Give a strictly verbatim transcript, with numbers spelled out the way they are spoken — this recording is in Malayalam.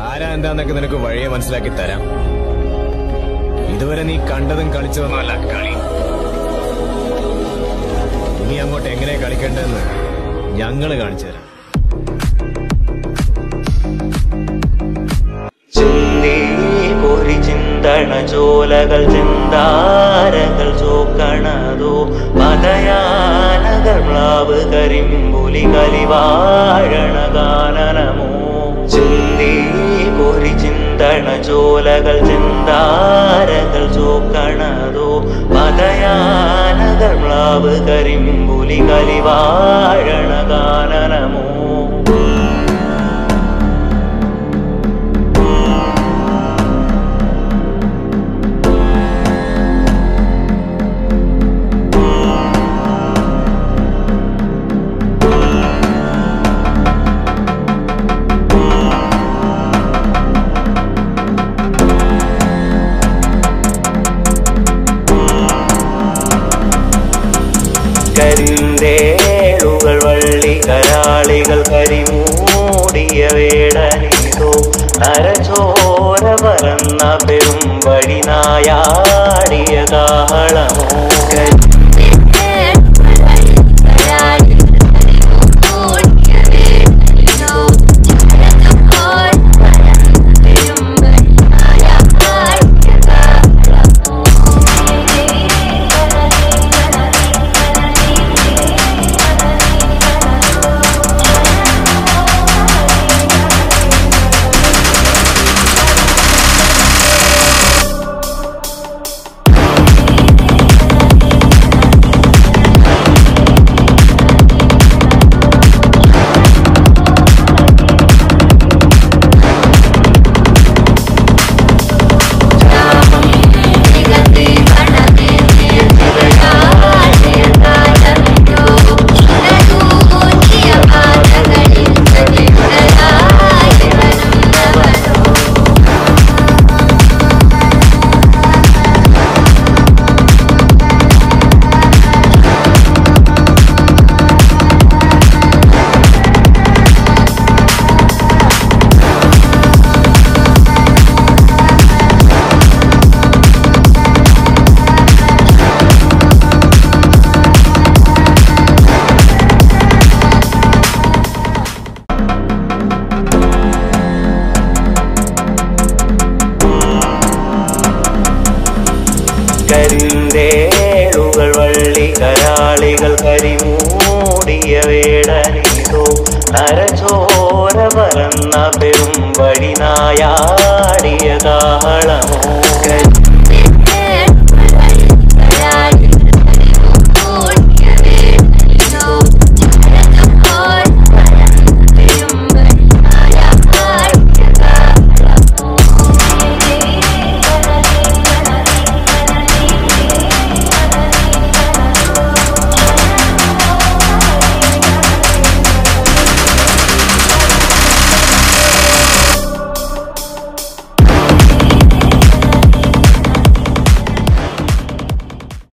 ആരാ എന്താന്നൊക്കെ നിനക്ക് വഴിയെ മനസ്സിലാക്കി തരാം. ഇതുവരെ നീ കണ്ടതും കളിച്ചതൊന്നുമല്ല കളി. ഇനി അങ്ങോട്ട് എങ്ങനെ കളിക്കേണ്ടതെന്ന് ഞങ്ങള് കാണിച്ചു തരാം. ചോലകൾ ചിന്താരകൾ ചോക്കണതോ മതയാനകൾ മ്ലാവ് കരിമ്പുലി കലിവാഴണ ഗാനനമോ ചിന്തി കോരി ചിന്തണ ചോലകൾ ചിന്താരകൾ ചോക്കണതോ മതയാനകൾ മ്ലാവ് കരിമ്പുലി കലിവാഴണ ഗാനനമോ കരിന്തേളുകൾ വള്ളി കരാളികൾ കരിമൂടിയ വേടനിതോ നരചോര പരന്ന പെരും വഴി നായാടിയ കാഹളമോ കരിന്തേളുകൾ വള്ളി കരാളികൾ കരിമൂടിയ വേടനിതോ നരചോര പരന്ന പെരും വഴി നായാടിയ കാഹളമോ